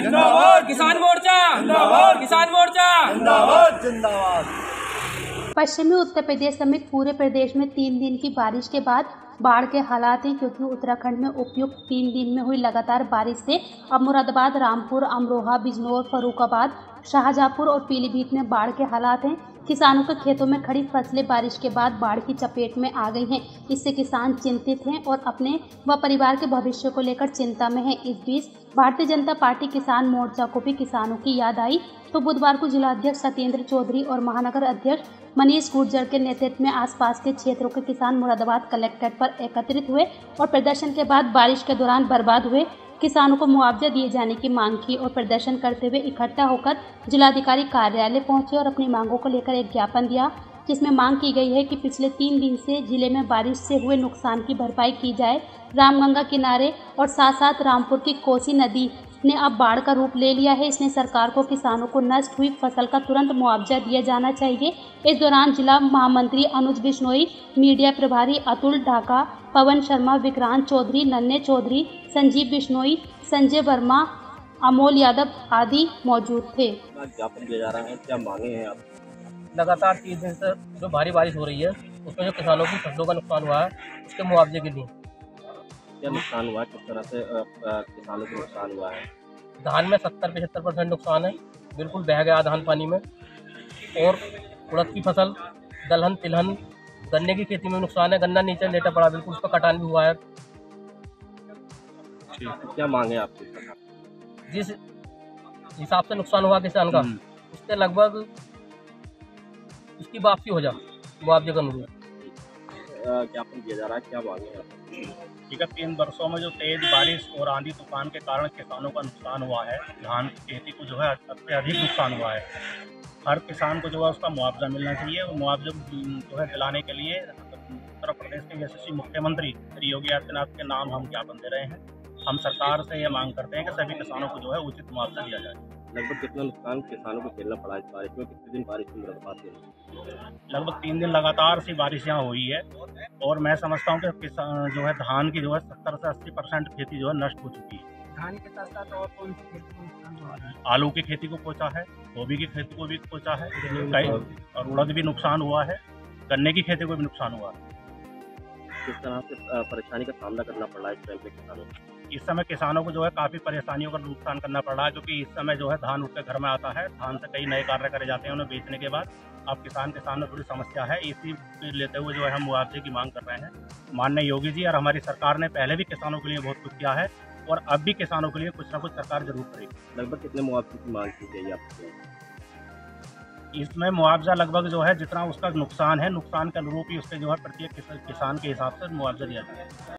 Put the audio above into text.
जिंदाबाद, किसान मोर्चा जिंदाबाद, किसान मोर्चा जिंदाबाद, जिंदाबाद। पश्चिमी उत्तर प्रदेश समेत पूरे प्रदेश में 3 दिन की बारिश के बाद बाढ़ के हालात हैं, क्योंकि उत्तराखंड में उपयुक्त 3 दिन में हुई लगातार बारिश से अब मुरादाबाद, रामपुर, अमरोहा, बिजनौर, फर्रुखाबाद, शाहजहांपुर और पीलीभीत में बाढ़ के हालात हैं। किसानों के खेतों में खड़ी फसलें बारिश के बाद बाढ़ की चपेट में आ गई हैं। इससे किसान चिंतित हैं और अपने व परिवार के भविष्य को लेकर चिंता में हैं। इस बीच भारतीय जनता पार्टी किसान मोर्चा को भी किसानों की याद आई, तो बुधवार को जिलाध्यक्ष सत्येंद्र चौधरी और महानगर अध्यक्ष मनीष गुर्जर के नेतृत्व में आसपास के क्षेत्रों के किसान मुरादाबाद कलेक्ट्रेट पर एकत्रित हुए और प्रदर्शन के बाद बारिश के दौरान बर्बाद हुए किसानों को मुआवजा दिए जाने की मांग की और प्रदर्शन करते हुए इकट्ठा होकर जिलाधिकारी कार्यालय पहुंचे और अपनी मांगों को लेकर एक ज्ञापन दिया, जिसमें मांग की गई है कि पिछले 3 दिन से जिले में बारिश से हुए नुकसान की भरपाई की जाए। रामगंगा किनारे और साथ साथ रामपुर की कोसी नदी ने अब बाढ़ का रूप ले लिया है। इसने सरकार को किसानों को नष्ट हुई फसल का तुरंत मुआवजा दिया जाना चाहिए। इस दौरान जिला महामंत्री अनुज बिश्नोई, मीडिया प्रभारी अतुल ढाका, पवन शर्मा, विक्रांत चौधरी, नन्हे चौधरी, संजीव बिश्नोई, संजय वर्मा, अमोल यादव आदि मौजूद थे। ज्ञापन दिया जा रहा है, क्या मांगे हैं आप? लगातार 3 दिन से जो भारी बारिश हो रही है उसमें जो किसानों की फसलों का नुकसान हुआ है उसके मुआवजे के लिए। क्या नुकसान हुआ है, किस तरह से किसानों को नुकसान हुआ है? धान में 70-75% नुकसान है, बिल्कुल बह गया धान पानी में। और उड़द की फसल, दलहन, तिलहन, गन्ने की खेती में नुकसान है, गन्ना नीचे लेटा पड़ा, बिल्कुल उस पर कटान भी हुआ है। क्या मांगे आपकी? जिस हिसाब से नुकसान हुआ किसान का उससे लगभग उसकी वापसी हो जाए मुआवजे का अनुरूप। ज्ञापन दिया जा रहा है, क्या मांगे हैं? विगत 3 वर्षों में जो तेज बारिश और आंधी तूफान के कारण किसानों का नुकसान हुआ है, धान की खेती को जो है सबसे अधिक नुकसान हुआ है। हर किसान को जो है उसका मुआवजा मिलना चाहिए और मुआवजा जो है दिलाने के लिए उत्तर प्रदेश के यशस्वी मुख्यमंत्री श्री योगी आदित्यनाथ के नाम हम ज्ञापन दे रहे हैं। हम सरकार से ये मांग करते हैं कि सभी किसानों को जो है उचित मुआवजा दिया जाए। लगभग कितना नुकसान किसानों को झेलना पड़ा इस बारिश में? कितने दिन बारिश में मुरादाबाद में? लगभग 3 दिन लगातार सी बारिश यहाँ हुई है और मैं समझता हूँ कि किसान जो है धान की जो है 70 से 80% खेती जो है नष्ट हो चुकी है। धान के साथ साथ और कौन सी खेती को नुकसान हुआ है? आलू की खेती को पहुंचा है, गोभी की खेती को भी पहुंचा है, कई और उड़द भी नुकसान हुआ है, गन्ने की खेती को भी नुकसान हुआ है। किस तरह से परेशानी का सामना करना पड़ रहा है इस टाइम पे किसानों को? इस समय किसानों को जो है काफ़ी परेशानियों का नुकसान करना पड़ रहा है, क्योंकि इस समय जो है धान उसके घर में आता है, धान से कई नए कार्य करे जाते हैं उन्हें बेचने के बाद। अब किसान के सामने थोड़ी समस्या है, इसी लेते हुए जो है हम मुआवजे की मांग कर रहे हैं। माननीय योगी जी और हमारी सरकार ने पहले भी किसानों के लिए बहुत कुछ किया है और अब भी किसानों के लिए कुछ ना कुछ सरकार जरूर करेगी। लगभग कितने मुआवजे की मांग की गई आपको? इसमें मुआवजा लगभग जो है जितना उसका नुकसान है, नुकसान के अनुरूप ही उसके जो है प्रत्येक किसान के हिसाब से मुआवजा दिया जाए।